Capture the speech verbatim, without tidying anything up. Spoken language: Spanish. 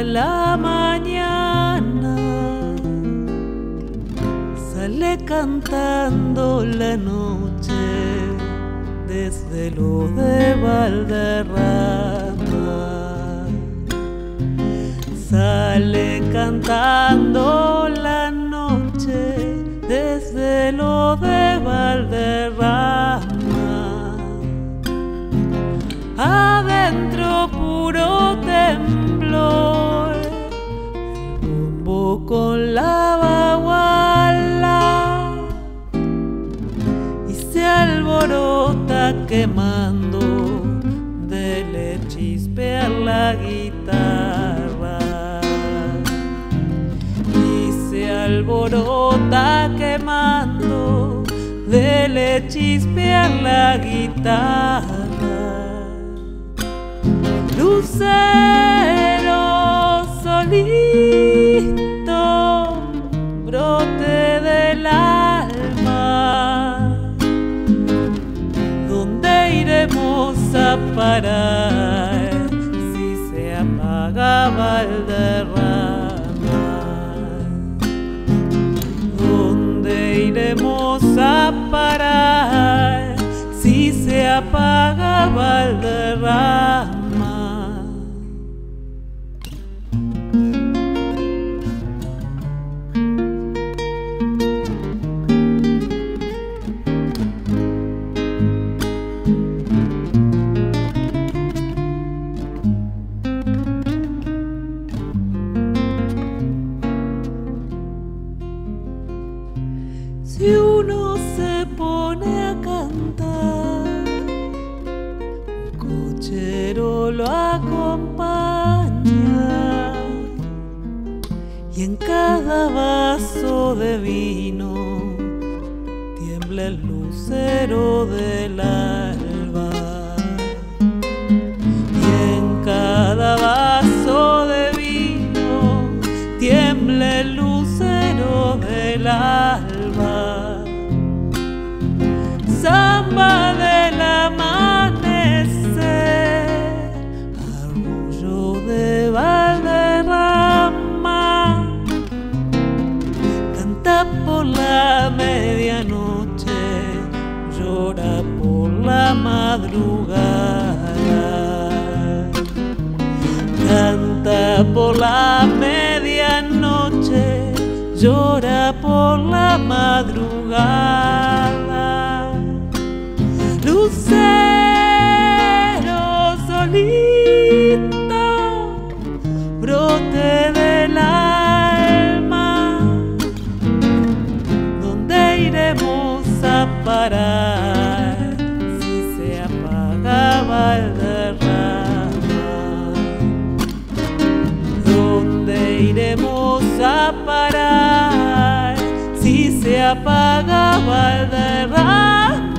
la mañana sale cantando la noche desde lo de Valderrama. Sale cantando la noche desde lo de Valderrama. Adentro puro temblor, el bombo con la baguala, y se alborota quemando de le chispear la guitarra. Y se alborota quemando de le chispear la guitarra. Lucero solito, brote del alma, ¿dónde iremos a parar si se apaga Valderrama? ¿Dónde iremos a parar si se apaga Valderrama? Si uno se pone a cantar, un cochero lo acompaña, y en cada vaso de vino tiembla el lucero del alba. Y en cada vaso de vino tiembla el lucero del alba. Samba del amanecer, arrullo de Valderrama, canta por la medianoche, llora por la madrugada. Canta por la medianoche, llora por la madrugada. Lucero solito, brote del alma, ¿dónde iremos a parar si se apaga Valderrama? ¿Dónde iremos a parar si se apaga Valderrama?